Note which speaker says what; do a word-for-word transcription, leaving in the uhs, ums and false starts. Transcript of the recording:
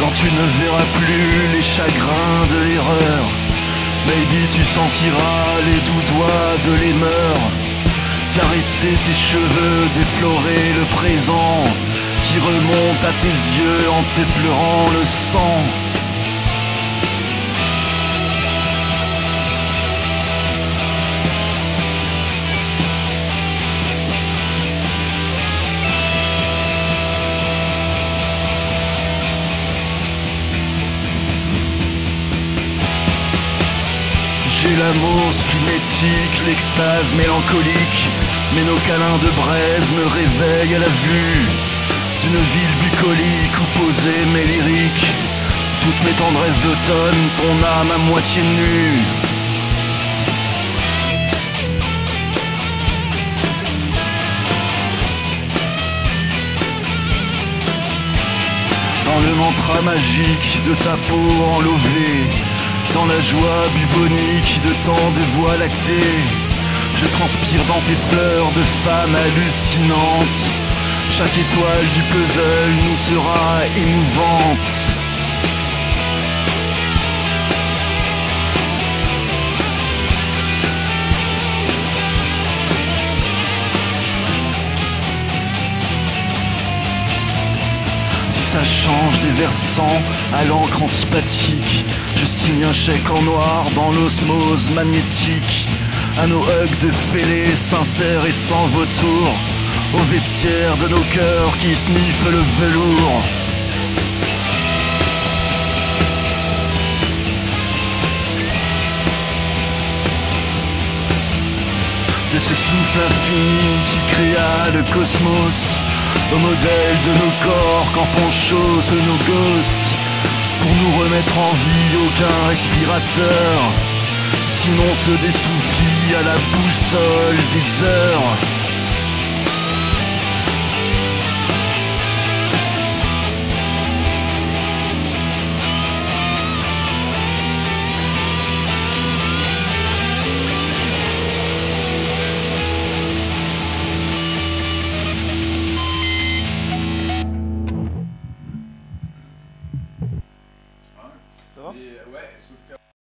Speaker 1: Quand tu ne verras plus les chagrins de l'erreur, maybe tu sentiras les doux doigts de l'aimer caresser tes cheveux, déflorer le présent qui remonte à tes yeux en t'effleurant le sang. J'ai l'amour splénétique, l'extase mélancolique, mais nos câlins de braise me réveillent à la vue d'une ville bucolique où posée mais lyrique, toutes mes tendresses d'automne, ton âme à moitié nue. Dans le mantra magique de ta peau enlevée, dans la joie bubonique de tant de voies lactées, je transpire dans tes fleurs de femme hallucinante. Chaque étoile du puzzle nous sera émouvante. Si ça change des versants à l'encre antipathique, je signe un chèque en noir dans l'osmose magnétique à nos hugs de fêlés sincères et sans vautour, au vestiaire de nos cœurs qui sniffent le velours. De ce souffle infini qui créa le cosmos, au modèle de nos corps quand on chausse nos ghosts, pour nous remettre en vie aucun respirateur, sinon se dessouffle à la boussole des heures.